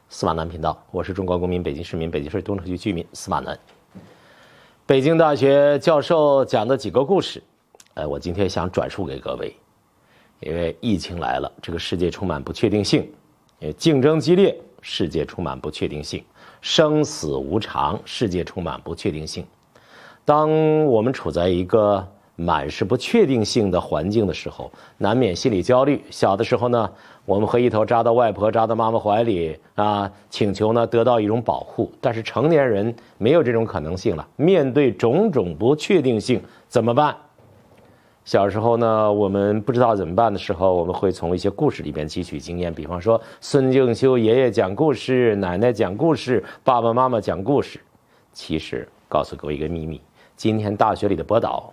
司马南频道，我是中国公民、北京市民、北京市东城区居民司马南。北京大学教授讲的几个故事，我今天想转述给各位。因为疫情来了，这个世界充满不确定性，竞争激烈，世界充满不确定性，生死无常，世界充满不确定性。当我们处在一个满是不确定性的环境的时候，难免心理焦虑。小的时候呢，我们会一头扎到外婆、扎到妈妈怀里啊，请求呢得到一种保护。但是成年人没有这种可能性了，面对种种不确定性怎么办？小时候呢，我们不知道怎么办的时候，我们会从一些故事里边汲取经验。比方说，孙敬修爷爷讲故事，奶奶讲故事，爸爸妈妈讲故事。其实告诉各位一个秘密，今天大学里的博导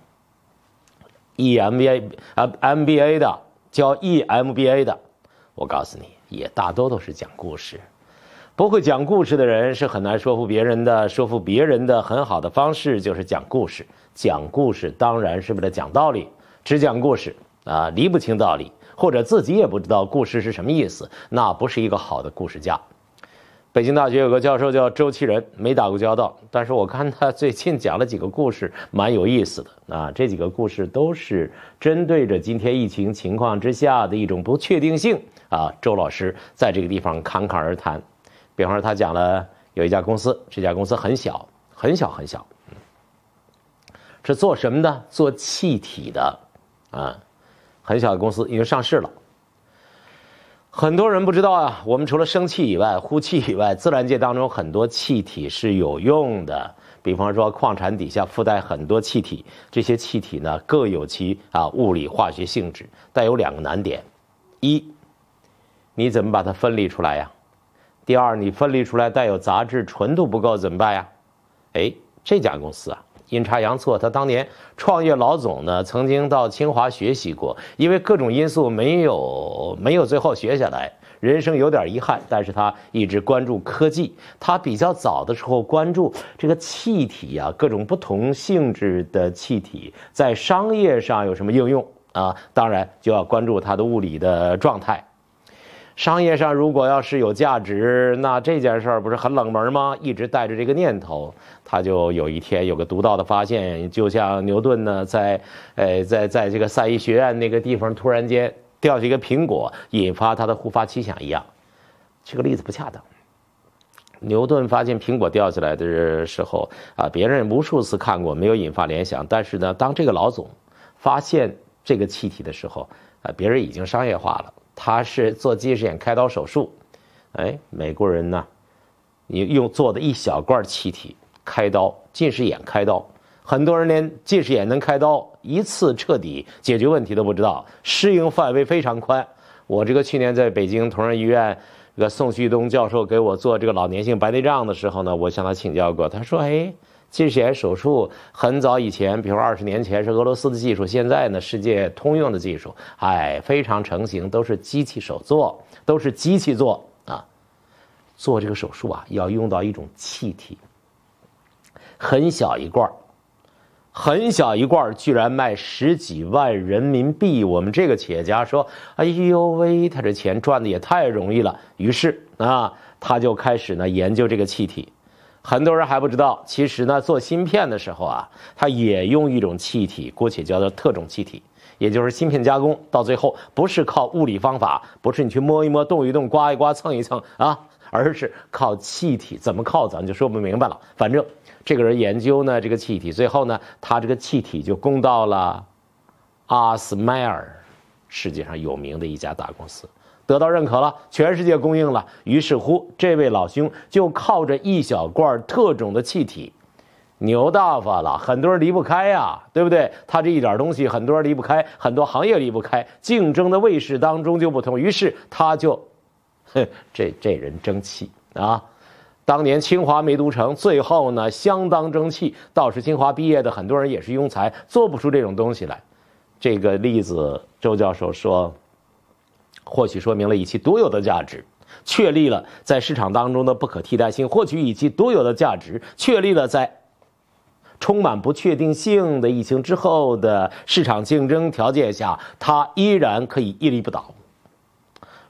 ，MBA 的教 EMBA 的，我告诉你，也大多都是讲故事。不会讲故事的人是很难说服别人的，说服别人的很好的方式就是讲故事。讲故事当然是为了讲道理，只讲故事啊，理不清道理，或者自己也不知道故事是什么意思，那不是一个好的故事家。北京大学有个教授叫周其仁，没打过交道，但是我看他最近讲了几个故事，蛮有意思的啊。这几个故事都是针对着今天疫情情况之下的一种不确定性啊。周老师在这个地方侃侃而谈。比方说，他讲了有一家公司，这家公司很小，很小很小，是做什么的？做气体的啊，很小的公司已经上市了。很多人不知道啊，我们除了生气以外、呼气以外，自然界当中很多气体是有用的。比方说，矿产底下附带很多气体，这些气体呢各有其物理化学性质，但有两个难点：一，你怎么把它分离出来呀？第二，你分离出来带有杂质，纯度不够怎么办呀？这家公司啊，阴差阳错，他当年创业老总呢，曾经到清华学习过，因为各种因素没有最后学下来，人生有点遗憾。但是他一直关注科技，他比较早的时候关注这个气体啊，各种不同性质的气体在商业上有什么应用啊？当然就要关注它的物理的状态。商业上如果要是有价值，那这件事儿不是很冷门吗？一直带着这个念头，他就有一天有个独到的发现，就像牛顿呢在这个赛医学院那个地方突然间掉下一个苹果，引发他的忽发奇想一样。这个例子不恰当。牛顿发现苹果掉下来的时候啊，别人无数次看过，没有引发联想。但是呢，当这个老总发现这个气体的时候，别人已经商业化了。他是做近视眼开刀手术，美国人呢，你做的一小罐气体开刀，近视眼开刀，很多人连近视眼能开刀一次彻底解决问题都不知道，适应范围非常宽。我这个去年在北京同仁医院，这个宋旭东教授给我做这个老年性白内障的时候呢，我向他请教过，他说，近视眼手术很早以前，比如20年前是俄罗斯的技术，现在呢世界通用的技术，非常成型，都是机器手做，都是机器做啊。做这个手术啊，要用到一种气体，很小一罐，很小一罐，居然卖10几万人民币。我们这个企业家说：“哎呦喂，他这钱赚的也太容易了。”于是他就开始呢研究这个气体。很多人还不知道，其实呢，做芯片的时候啊，它也用一种气体，姑且叫做特种气体，也就是芯片加工到最后不是靠物理方法，不是你去摸一摸、动一动、刮一刮、蹭一蹭啊，而是靠气体。怎么靠咱就说不明白了。反正这个人研究呢这个气体，最后呢，他这个气体就供到了阿斯麦尔，世界上有名的一家大公司。得到认可了，全世界供应了。于是乎，这位老兄就靠着一小罐特种的气体，牛大发了。很多人离不开呀，对不对？他这一点东西，很多人离不开，很多行业离不开，竞争的位势当中就不同。于是他就，这人争气啊！当年清华没读成，最后呢相当争气。倒是清华毕业的很多人也是庸才，做不出这种东西来。这个例子，周教授说，或许说明了以其独有的价值，确立了在市场当中的不可替代性；或许以其独有的价值，确立了在充满不确定性的疫情之后的市场竞争条件下，它依然可以屹立不倒。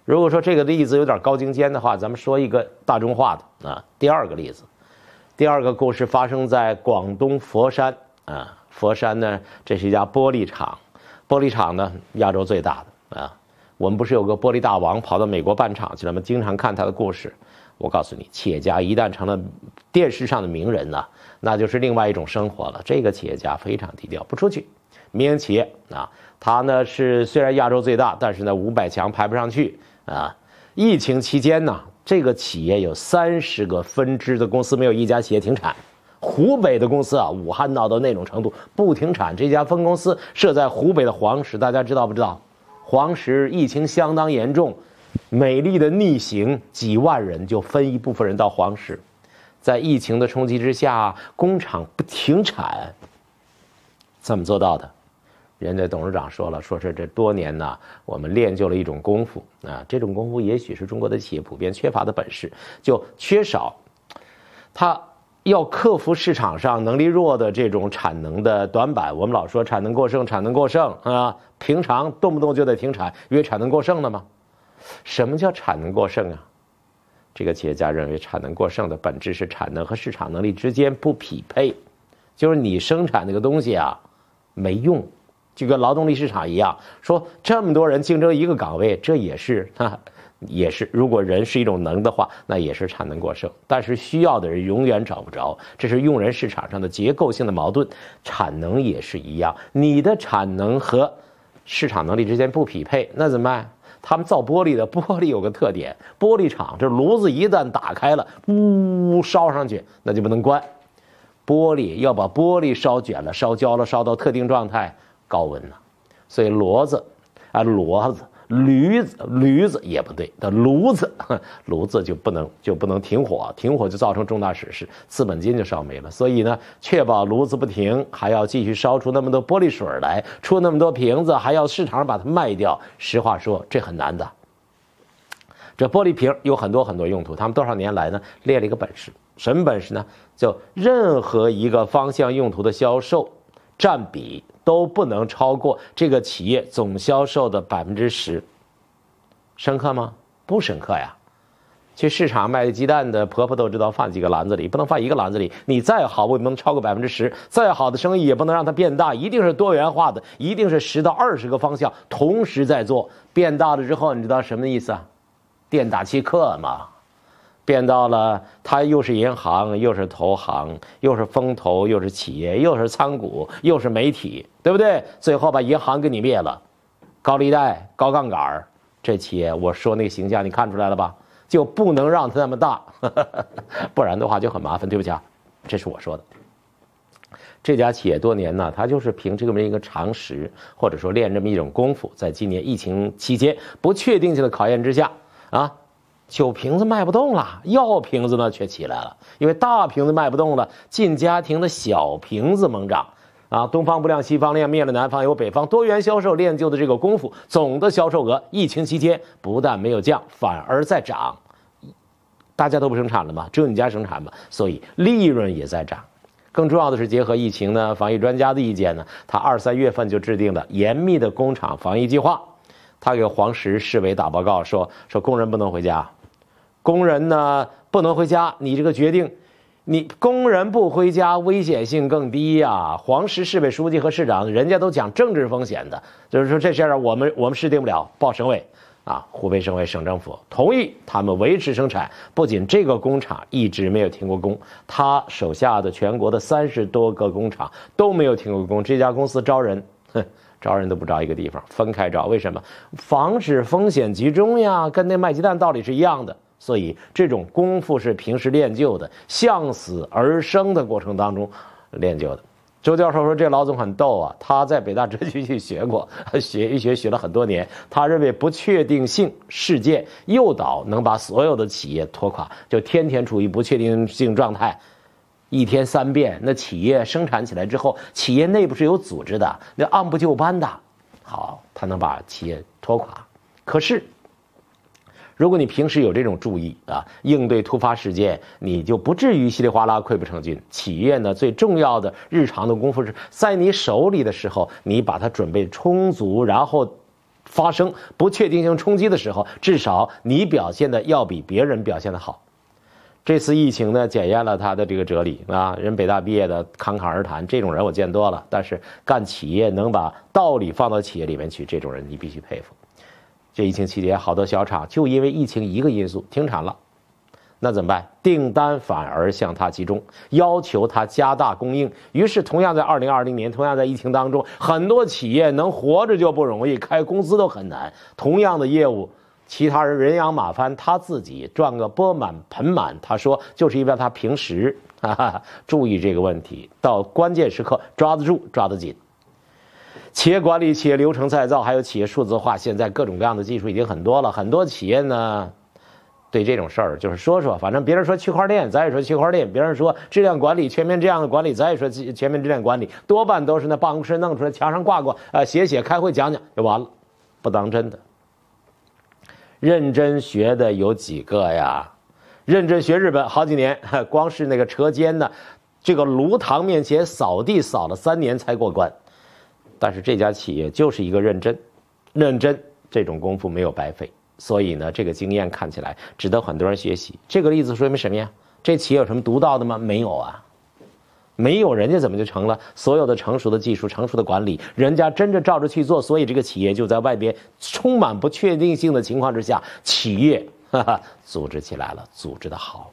如果说这个例子有点高精尖的话，咱们说一个大众化的啊。第二个例子，第二个故事发生在广东佛山啊。佛山呢，这是一家玻璃厂，玻璃厂呢亚洲最大的啊。我们不是有个玻璃大王跑到美国办厂去了吗？经常看他的故事。我告诉你，企业家一旦成了电视上的名人呢，那就是另外一种生活了。这个企业家非常低调，不出去。民营企业啊，他呢是虽然亚洲最大，但是呢500强排不上去啊。疫情期间呢，这个企业有30个分支的公司，没有一家企业停产。湖北的公司啊，武汉闹到那种程度不停产。这家分公司设在湖北的黄石，大家知道不知道？黄石疫情相当严重，美丽的逆行，几万人就分一部分人到黄石。在疫情的冲击之下，工厂不停产，怎么做到的？人家董事长说了，说是这多年呢，我们练就了一种功夫啊，这种功夫也许是中国的企业普遍缺乏的本事，就缺少他。要克服市场上能力弱的这种产能的短板，我们老说产能过剩，产能过剩啊，平常动不动就得停产，因为产能过剩了吗？什么叫产能过剩啊？这个企业家认为，产能过剩的本质是产能和市场能力之间不匹配，就是你生产那个东西啊没用，就跟劳动力市场一样，说这么多人竞争一个岗位，这也是也是，如果人是一种能的话，那也是产能过剩，但是需要的人永远找不着，这是用人市场上的结构性的矛盾。产能也是一样，你的产能和市场能力之间不匹配，那怎么办？他们造玻璃的，玻璃有个特点，玻璃厂这炉子一旦打开了，呜烧上去，那就不能关。玻璃要把玻璃烧卷了、烧焦了、烧到特定状态，高温了，所以骡子、驴子也不对，的炉子就不能停火，停火就造成重大损失，资本金就烧没了。所以呢，确保炉子不停，还要继续烧出那么多玻璃水来，出那么多瓶子，还要市场上把它卖掉。实话说，这很难的。这玻璃瓶有很多用途，他们多少年来呢练了一个本事，什么本事呢？就任何一个方向用途的销售占比都不能超过这个企业总销售的10%，深刻吗？不深刻呀。去市场卖鸡蛋的婆婆都知道放几个篮子里，不能放一个篮子里。你再好，也不能超过10%，再好的生意也不能让它变大，一定是多元化的，一定是10到20个方向同时在做。变大了之后，你知道什么意思啊？店大欺客嘛。变到了，它又是银行，又是投行，又是风投，又是企业，又是参股，又是媒体，对不对？最后把银行给你灭了，高利贷、高杠杆，这企业我说那个形象你看出来了吧？就不能让它那么大，不然的话就很麻烦。对不起啊，这是我说的。这家企业多年呢，它就是凭这么一个常识，或者说练这么一种功夫，在今年疫情期间不确定性的考验之下啊。酒瓶子卖不动了，药瓶子呢却起来了，因为大瓶子卖不动了，进家庭的小瓶子猛涨啊！东方不亮西方亮，灭了南方有北方，多元销售练就的这个功夫，总的销售额疫情期间不但没有降，反而在涨。大家都不生产了嘛，只有你家生产嘛，所以利润也在涨。更重要的是，结合疫情呢，防疫专家的意见呢，他2、3月份就制定了严密的工厂防疫计划。他给黄石市委打报告说工人不能回家，工人呢不能回家，你这个决定，你工人不回家危险性更低呀。黄石市委书记和市长人家都讲政治风险的，就是说这事儿我们市定不了，报省委啊，湖北省委省政府同意他们维持生产。不仅这个工厂一直没有停过工，他手下的全国的30多个工厂都没有停过工。这家公司招人，招人都不招一个地方，分开招。为什么？防止风险集中呀，跟那卖鸡蛋道理是一样的。所以这种功夫是平时练就的，向死而生的过程当中练就的。周教授说这老总很逗啊，他在北大哲学系学过，学了很多年。他认为不确定性事件诱导能把所有的企业拖垮，就天天处于不确定性状态。1天3变，那企业生产起来之后，企业内部是有组织的，那按部就班的，好，他能把企业拖垮。可是，如果你平时有这种注意啊，应对突发事件，你就不至于稀里哗啦溃不成军。企业呢，最重要的日常的功夫是在你手里的时候，你把它准备充足，然后发生不确定性冲击的时候，至少你表现的要比别人表现的好。这次疫情呢，检验了他的这个哲理啊。人北大毕业的侃侃而谈，这种人我见多了。但是干企业能把道理放到企业里面去，这种人你必须佩服。这疫情期间，好多小厂就因为疫情一个因素停产了，那怎么办？订单反而向他集中，要求他加大供应。于是，同样在2020年，同样在疫情当中，很多企业能活着就不容易，开工资都很难。同样的业务，其他人人仰马翻，他自己赚个钵满盆满。他说，就是因为他平时注意这个问题，到关键时刻抓得住，抓得紧。企业管理、企业流程再造，还有企业数字化，现在各种各样的技术已经很多了。很多企业呢，对这种事儿就是说说，反正别人说区块链，咱也说区块链；别人说质量管理、全面这样的管理，咱也说全面质量管理。多半都是那办公室弄出来，墙上挂挂，写，开会讲就完了，不当真的。认真学的有几个呀？认真学日本好几年，光是那个车间呢，这个炉膛面前扫地扫了3年才过关。但是这家企业就是一个认真，这种功夫没有白费。所以呢，这个经验看起来值得很多人学习。这个例子说明什么呀？这企业有什么独到的吗？没有啊。没有人家怎么就成了？所有的成熟的技术、成熟的管理，人家真正照着去做，所以这个企业就在外边充满不确定性的情况之下，企业组织起来了，组织的好。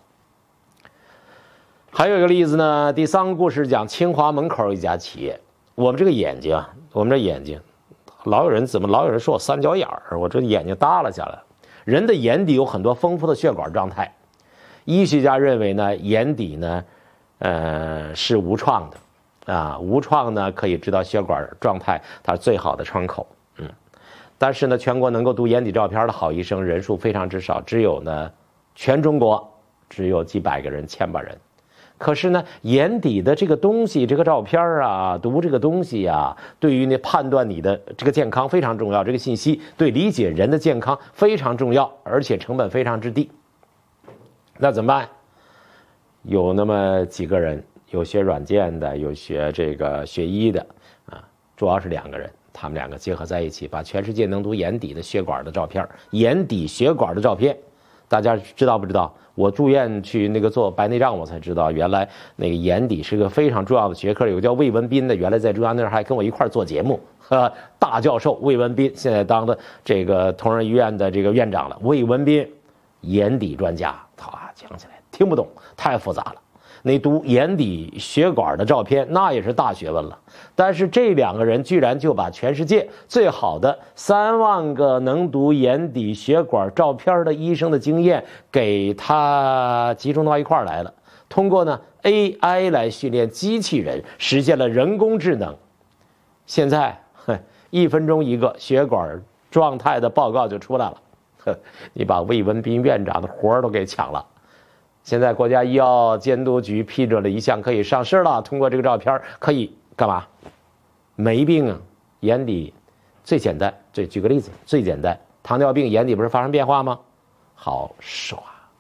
还有一个例子呢，第3个故事讲清华门口一家企业。我们这眼睛，老有人说我3角眼儿，我这眼睛耷拉下来。人的眼底有很多丰富的血管状态，医学家认为呢，眼底呢。是无创的，无创呢可以知道血管状态，它是最好的窗口。但是呢，全国能够读眼底照片的好医生人数非常之少，只有呢，全中国只有几百个人、千把人。可是呢，眼底的这个东西，这个照片啊，读这个东西啊，对于那判断你的这个健康非常重要，这个信息对理解人的健康非常重要，而且成本非常之低。那怎么办？有那么几个人，有学软件的，有学学医的，主要是2个人，他们2个结合在一起，把全世界能读眼底的血管的照片，眼底血管的照片，大家知道不知道？我住院去做白内障，我才知道原来那个眼底是个非常重要的学科。有个叫魏文斌的，原来在中央那儿还跟我一块做节目，大教授魏文斌，现在当的同仁医院的院长了。魏文斌，眼底专家，讲起来听不懂，太复杂了。你读眼底血管的照片，那也是大学问了。但是这2个人居然就把全世界最好的3万个能读眼底血管照片的医生的经验，给他集中到一块儿来了。通过呢 AI 来训练机器人，实现了人工智能。现在1分钟一个血管状态的报告就出来了。你把魏文斌院长的活儿都给抢了。现在国家医药监督局批准了一项可以上市了，通过这个照片可以干嘛？没病啊，眼底最简单，举个例子，最简单，糖尿病眼底不是发生变化吗？好，刷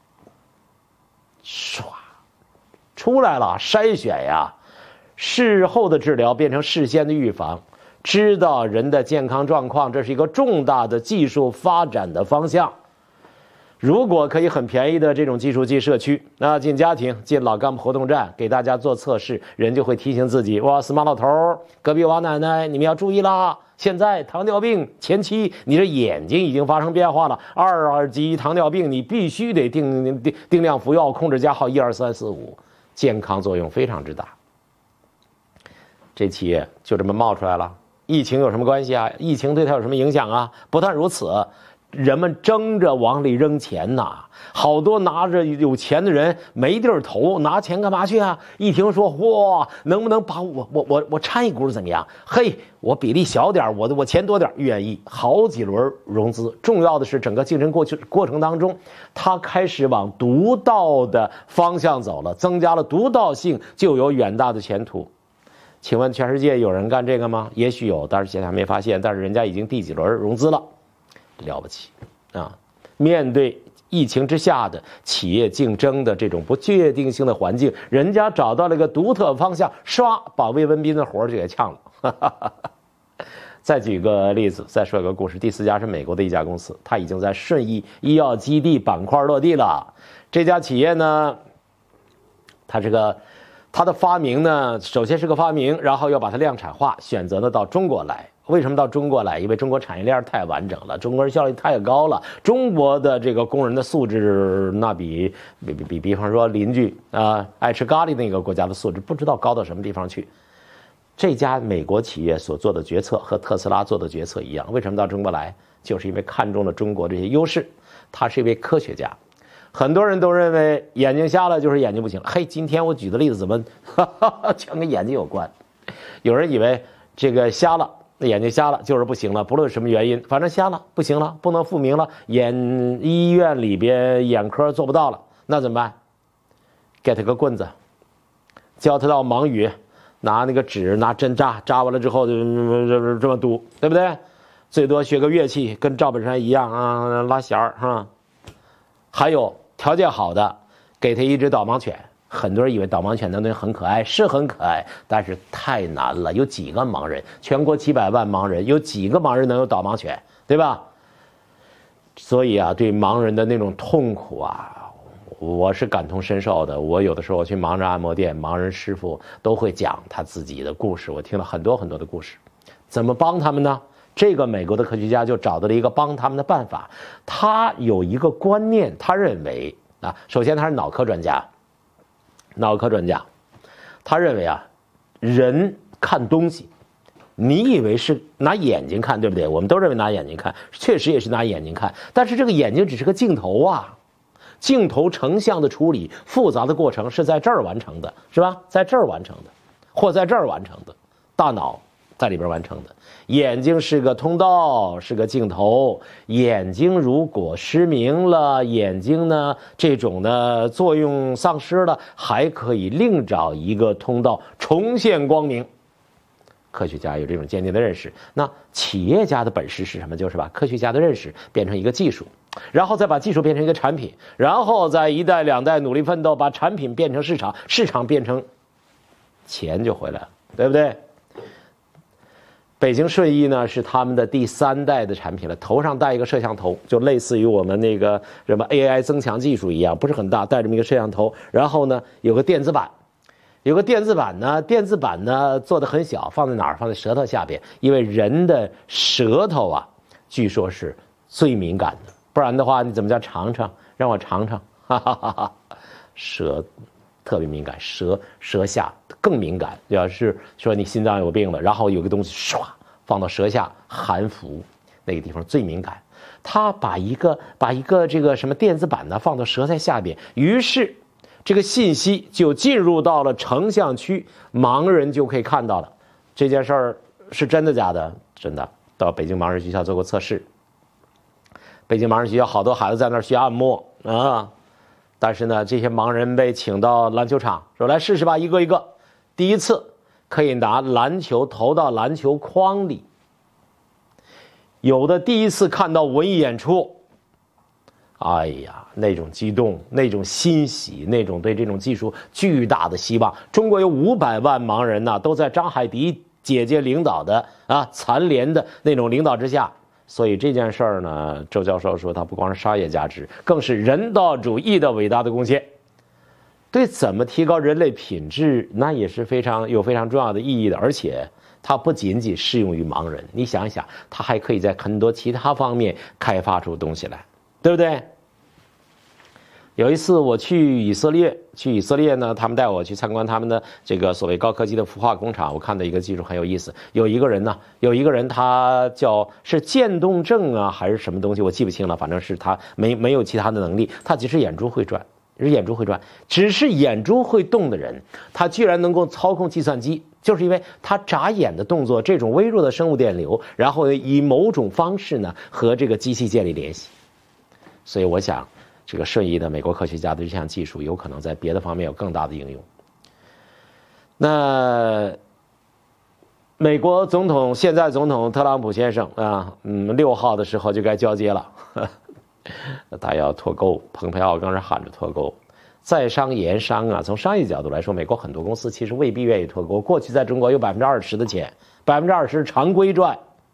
出来了，筛选呀，事后的治疗变成事先的预防，知道人的健康状况，这是一个重大的技术发展的方向。如果可以很便宜的这种技术进社区，那进家庭、进老干部活动站，给大家做测试，人就会提醒自己：哇，死马老头，隔壁王奶奶，你们要注意啦！现在糖尿病前期，你的眼睛已经发生变化了，2级糖尿病，你必须得定量服药，控制加号1、2、3、4、5，健康作用非常之大。这企业就这么冒出来了。疫情有什么关系啊？疫情对它有什么影响啊？不但如此。人们争着往里扔钱呐，好多拿着有钱的人没地儿投，拿钱干嘛去啊？一听说哇，能不能把我掺一股怎么样？嘿，我比例小点，我钱多点，愿意。好几轮融资，重要的是整个竞争过程当中，他开始往独到的方向走了，增加了独到性，就有远大的前途。请问全世界有人干这个吗？也许有，但是现在还没发现。但是人家已经第几轮融资了。了不起啊！面对疫情之下的企业竞争的这种不确定性的环境，人家找到了一个独特方向，唰把魏文斌的活就给呛了。 再举个例子，再说一个故事。第4家是美国的一家公司，它已经在顺义医药基地板块落地了。这家企业呢，它的发明呢，首先是个发明，然后要把它量产化，选择呢到中国来。为什么到中国来？因为中国产业链太完整了，中国人效率太高了，中国的这个工人的素质那比方说邻居爱吃咖喱那个国家的素质不知道高到什么地方去。这家美国企业所做的决策和特斯拉做的决策一样，为什么到中国来？就是因为看中了中国这些优势。他是一位科学家，很多人都认为眼睛瞎了就是眼睛不行了。嘿，今天我举的例子怎么全跟眼睛有关？有人以为这个瞎了。眼睛瞎了就是不行了，不论什么原因，反正瞎了不行了，不能复明了，医院里边眼科做不到了，那怎么办？给他个棍子，教他到盲语，拿那个纸拿针扎完了之后就这么读，对不对？最多学个乐器，跟赵本山一样啊，拉弦儿啊。还有条件好的，给他一只导盲犬。很多人以为导盲犬那东西很可爱，是很可爱，但是太难了。有几个盲人？全国几百万盲人，有几个盲人能有导盲犬，对吧？所以啊，对盲人的那种痛苦啊，我是感同身受的。我有的时候去盲人按摩店，盲人师傅都会讲他自己的故事，我听了很多很多的故事。怎么帮他们呢？这个美国的科学家就找到了一个帮他们的办法。他有一个观念，他认为啊，首先他是脑科专家，他认为啊，人看东西，你以为是拿眼睛看，对不对？我们都认为拿眼睛看，确实也是拿眼睛看，但是这个眼睛只是个镜头啊，镜头成像的处理，复杂的过程是在这儿完成的，是吧？在这儿完成的，或在这儿完成的，大脑在里边完成的。眼睛是个通道，是个镜头。眼睛如果失明了，眼睛呢这种的作用丧失了，还可以另找一个通道重现光明。科学家有这种坚定的认识。那企业家的本事是什么？就是把科学家的认识变成一个技术，然后再把技术变成一个产品，然后再一代两代努力奋斗，把产品变成市场，市场变成钱就回来了，对不对？北京顺义呢是他们的第3代的产品了，头上带一个摄像头，就类似于我们那个什么 AI 增强技术一样，不是很大，带这么一个摄像头，然后呢有个电子版，电子版呢做得很小，放在哪儿？放在舌头下边，因为人的舌头啊，据说是最敏感的，不然的话你怎么叫尝尝？让我尝尝，哈哈哈哈，舌特别敏感，舌下更敏感。要是说你心脏有病了，然后有个东西唰放到舌下含服，那个地方最敏感。他把一个这个什么电子版呢放到舌在下边，于是这个信息就进入到了成像区，盲人就可以看到了。这件事儿是真的假的？真的。到北京盲人学校做过测试，北京盲人学校好多孩子在那儿学按摩啊。但是呢，这些盲人被请到篮球场，说来试试吧，一个一个。第一次可以拿篮球投到篮球筐里，有的第一次看到文艺演出，哎呀，那种激动，那种欣喜，那种对这种技术巨大的希望。中国有500万盲人呢，都在张海迪姐姐领导的残联的那种领导之下。所以这件事儿呢，周教授说，它不光是商业价值，更是人道主义的伟大的贡献。对怎么提高人类品质，那也是非常重要的意义的。而且它不仅仅适用于盲人，你想一想，它还可以在很多其他方面开发出东西来，对不对？有一次我去以色列呢，他们带我去参观他们的这个所谓高科技的孵化工厂，我看到一个技术很有意思。有一个人他是渐冻症啊还是什么东西，我记不清了，反正是他没有其他的能力，他只是眼珠会转，只是眼珠会动的人，他居然能够操控计算机，就是因为他眨眼的动作，这种微弱的生物电流，然后以某种方式呢和这个机器建立联系。所以我想这个顺义的美国科学家的这项技术有可能在别的方面有更大的应用。那美国现在总统特朗普先生6号的时候就该交接了，他要脱钩，蓬佩奥更是喊着脱钩。在商言商啊，从商业角度来说，美国很多公司其实未必愿意脱钩。过去在中国有20%的钱，20%是常规赚，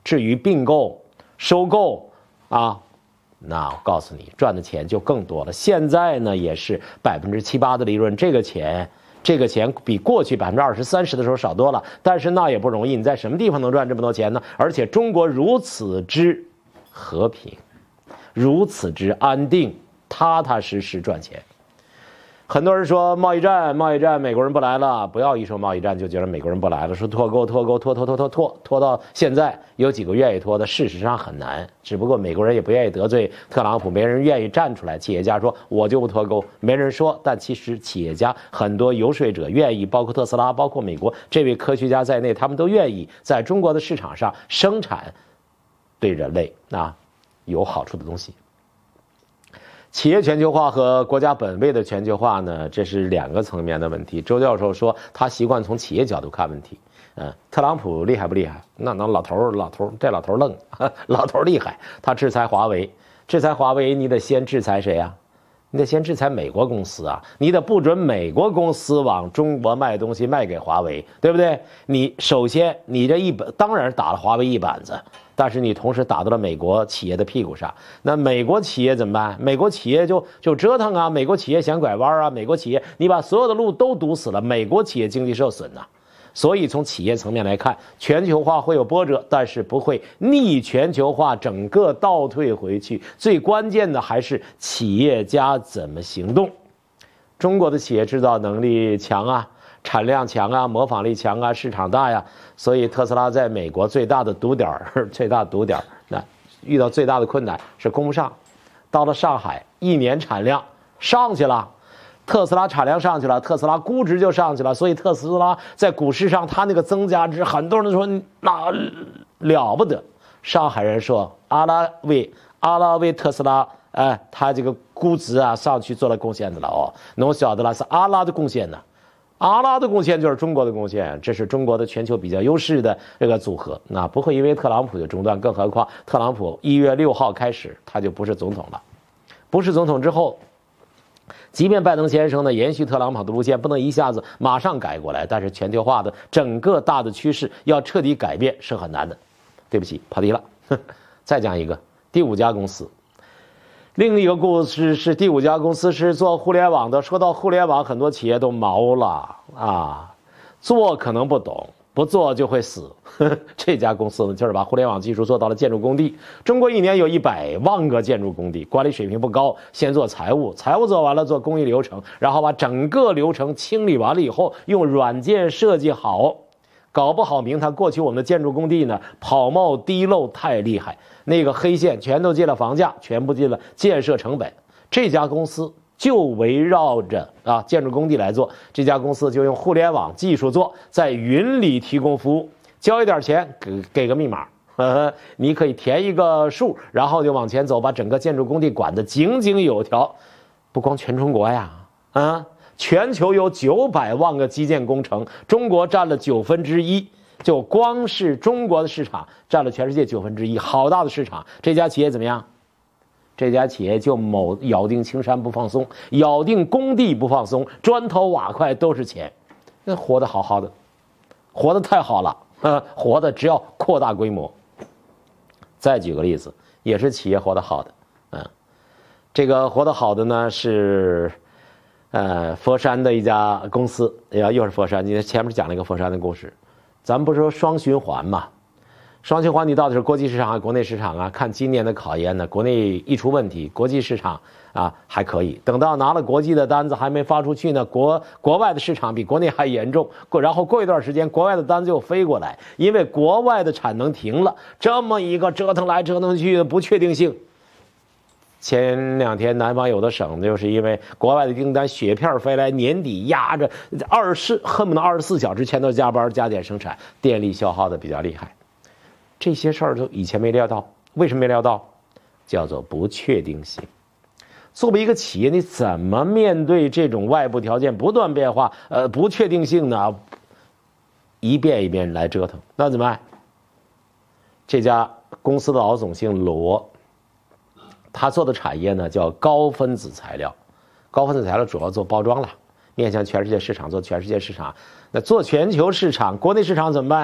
至于并购、收购啊，那我告诉你，赚的钱就更多了。现在呢，也是7%、8%的利润，这个钱比过去20%、30%的时候少多了。但是那也不容易，你在什么地方能赚这么多钱呢？而且中国如此之和平，如此之安定，踏踏实实赚钱。很多人说贸易战，美国人不来了，不要一说贸易战就觉得美国人不来了，说脱钩，拖到现在有几个愿意拖的，事实上很难。只不过美国人也不愿意得罪特朗普，没人愿意站出来。企业家说我就不脱钩，没人说，但其实企业家很多游说者愿意，包括特斯拉，包括美国这位科学家在内，他们都愿意在中国的市场上生产对人类有好处的东西。企业全球化和国家本位的全球化呢，这是2个层面的问题。周教授说他习惯从企业角度看问题。特朗普厉害不厉害？那老头这老头愣，老头厉害。他制裁华为，你得先制裁谁啊？你得先制裁美国公司啊！你得不准美国公司往中国卖东西卖给华为，对不对？你首先你这当然打了华为一板子。但是你同时打到了美国企业的屁股上，那美国企业怎么办？美国企业就折腾啊，美国企业想拐弯啊，美国企业你把所有的路都堵死了，美国企业经济受损呐。所以从企业层面来看，全球化会有波折，但是不会逆全球化整个倒退回去。最关键的还是企业家怎么行动。中国的企业制造能力强啊，产量强啊，模仿力强啊，市场大呀，所以特斯拉在美国最大的堵点，那遇到最大的困难是供不上。到了上海，1年产量上去了，特斯拉产量上去了，特斯拉估值就上去了，所以特斯拉在股市上它那个增加值，很多人都说那了不得。上海人说阿拉为特斯拉，他这个估值啊上去做了贡献的了哦，侬晓得了是阿拉的贡献呢。阿拉的贡献就是中国的贡献，这是中国的全球比较优势的这个组合，那不会因为特朗普就中断，更何况特朗普1月6号开始他就不是总统了，不是总统之后，即便拜登先生呢延续特朗普的路线，不能一下子马上改过来，但是全球化的整个大的趋势要彻底改变是很难的。对不起，跑题了。再讲一个第5家公司。另一个故事是第5家公司是做互联网的。说到互联网，很多企业都毛了啊，做可能不懂，不做就会死。这家公司呢，就是把互联网技术做到了建筑工地。中国1年有100万个建筑工地，管理水平不高，先做财务做完了，做工艺流程，然后把整个流程清理完了以后，用软件设计好。搞不好明他过去我们的建筑工地呢，跑冒滴漏太厉害，那个黑线全都进了房价，全部进了建设成本。这家公司就围绕着建筑工地来做，这家公司就用互联网技术做，在云里提供服务，交一点钱给个密码，你可以填一个数，然后就往前走，把整个建筑工地管得井井有条。不光全中国呀，全球有900万个基建工程，中国占了1/9，就光是中国的市场占了全世界1/9，好大的市场。这家企业怎么样？这家企业就咬定青山不放松，咬定工地不放松，砖头瓦块都是钱，那活得好好的，活得太好了，活得只要扩大规模。再举个例子，也是企业活得好的，这个活得好的呢是。佛山的一家公司，又是佛山。今天前面讲了一个佛山的故事，咱们不是说双循环嘛？双循环你到底是国际市场还是国内市场啊？看今年的考验呢，国内一出问题，国际市场还可以，等到拿了国际的单子还没发出去呢，国外的市场比国内还严重。然后过一段时间，国外的单子又飞过来，因为国外的产能停了，这么一个折腾来折腾去的不确定性。前2天南方有的省就是因为国外的订单雪片飞来，年底压着恨不得24小时全都加班加点生产，电力消耗的比较厉害。这些事儿都以前没料到，为什么没料到？叫做不确定性。作为一个企业，你怎么面对这种外部条件不断变化不确定性呢？一遍一遍来折腾，那怎么办？这家公司的老总姓罗，他做的产业呢叫高分子材料，高分子材料主要做包装了，面向全世界市场，做全世界市场。那做全球市场，国内市场怎么办啊？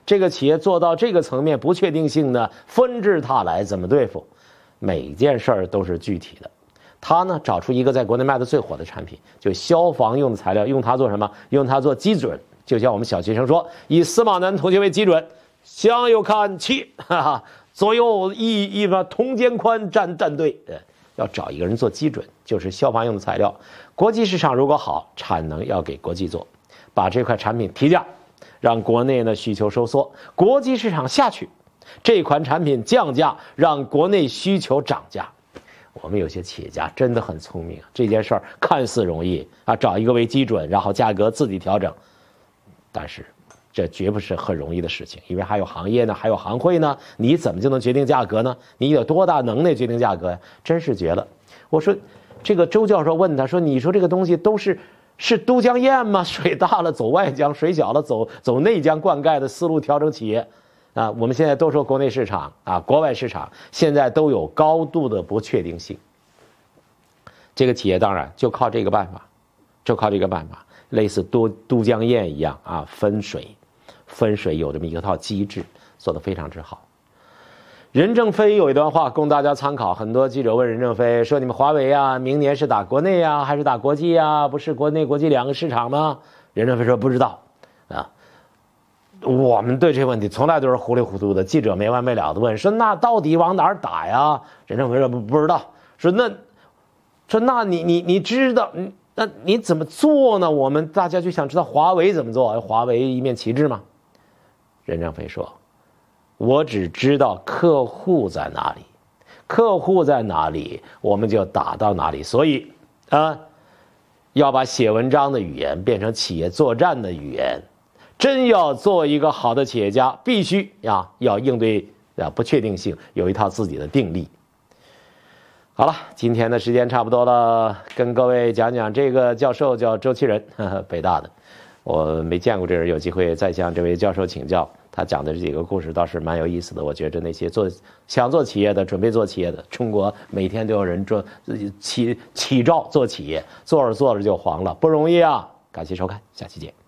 这个企业做到这个层面，不确定性呢纷至沓来，怎么对付？每件事儿都是具体的。他呢找出一个在国内卖的最火的产品，就消防用的材料，用它做什么？用它做基准。就像我们小学生说，以司马南同学为基准，向右看齐，哈哈，左右一同肩宽站队。要找一个人做基准，就是消防用的材料。国际市场如果好，产能要给国际做，把这块产品提价，让国内呢需求收缩，国际市场下去，这款产品降价，让国内需求涨价。我们有些企业家真的很聪明，这件事儿看似容易啊，找一个为基准，然后价格自己调整，但是这绝不是很容易的事情，因为还有行业呢，还有行会呢，你怎么就能决定价格呢？你有多大能耐决定价格呀？真是绝了！我说，这个周教授问他说：“你说这个东西都是都江堰吗？水大了走外江，水小了走内江灌溉的思路调整企业啊。我们现在都说国内市场啊，国外市场现在都有高度的不确定性。这个企业当然就靠这个办法，类似都江堰一样啊，分水有这么一套机制，做得非常之好。任正非有一段话供大家参考，很多记者问任正非说：“你们华为啊，明年是打国内啊，还是打国际啊？不是国内国际两个市场吗？”任正非说：“不知道啊。”我们对这个问题从来都是糊里糊涂的，记者没完没了的问说：“那到底往哪儿打呀？”任正非说：“不知道。”说那你知道？那你怎么做呢？我们大家就想知道华为怎么做，华为一面旗帜吗？任正非说：“我只知道客户在哪里，我们就打到哪里。所以要把写文章的语言变成企业作战的语言。真要做一个好的企业家，必须要应对不确定性，有一套自己的定力。”好了，今天的时间差不多了，跟各位讲讲这个教授叫周其仁，北大的，我没见过这人，有机会再向这位教授请教。他讲的这几个故事倒是蛮有意思的，我觉着那些想做企业的、准备做企业的，中国每天都有人起照做企业，做着就黄了，不容易啊！感谢收看，下期见。